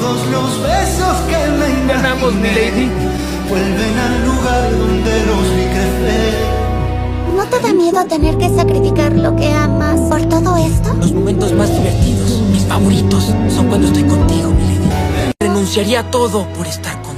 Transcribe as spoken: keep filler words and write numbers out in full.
Todos los besos que me Ganamos, milady. vuelven al lugar donde los vi crecer. ¿No te da miedo tener que sacrificar lo que amas por todo esto? Los momentos más divertidos, mis favoritos, son cuando estoy contigo, milady. Renunciaría a todo por estar contigo.